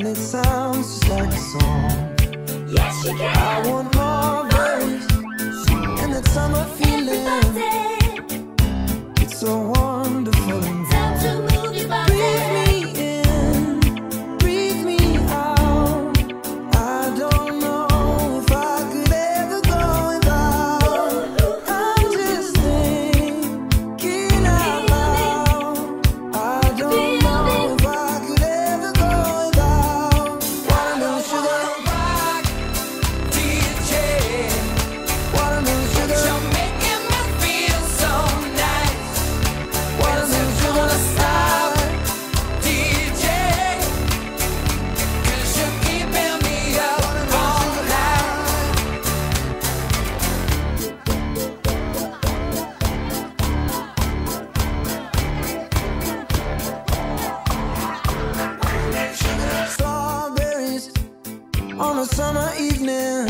it sounds just like a song. Yes, you can. I want more berries and that summer feeling. It's so wonderful and Time to move your body. breathe me in, breathe me out. I don't know if I could ever go without. I'm just thinking out loud. I don't know if I could ever go without. Watermelon sugar, DJ, watermelon sugar, you're making me feel so nice. watermelon Gonna sugar. stop, DJ, 'cause you're keeping me up all night. Strawberries on a summer evening.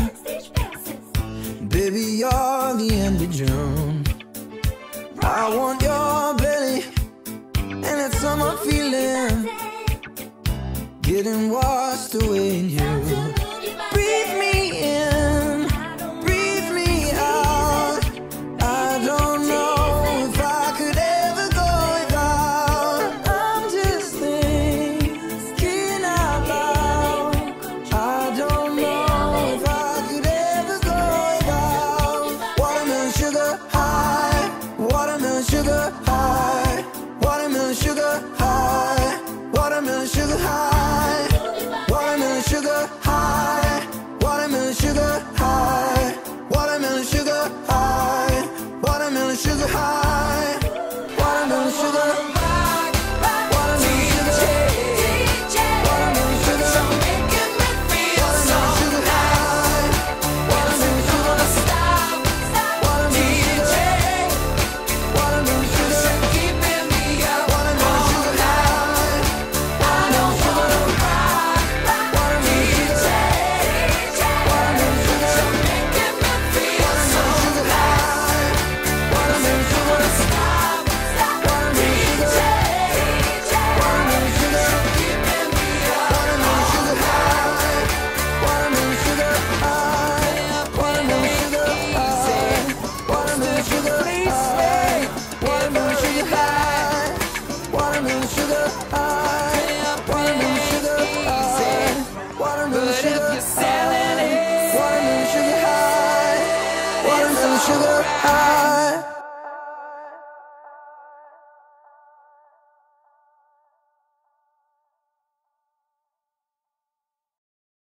Baby, you're the end of June. I want your belly and that summer feeling, getting washed away in you. Breathe me in, breathe me out. I don't know if I could ever go without. I'm just thinking out loud. I don't know if I could ever go without. Watermelon sugar high, watermelon sugar high, watermelon sugar high, watermelon sugar high, watermelon sugar high, watermelon sugar high, watermelon sugar high, watermelon sugar high, watermelon sugar, watermelon sugar, watermelon sugar, You're making me feel so watermelon sugar high, watermelon sugar, gonna stop, watermelon DJ, sugar, watermelon sugar, you're keeping me up watermelon all sugar night. high, I don't wanna rock, watermelon DJ, watermelon sugar, you're making me feel so sugar high, watermelon sugar, gonna stop, DJ, watermelon sugar, keeping me up. watermelon sugar high, watermelon sugar high, watermelon sugar high, watermelon sugar high, watermelon sugar high, watermelon sugar high, watermelon sugar high, watermelon But if sugar you're selling it, watermelon sugar high, watermelon sugar high.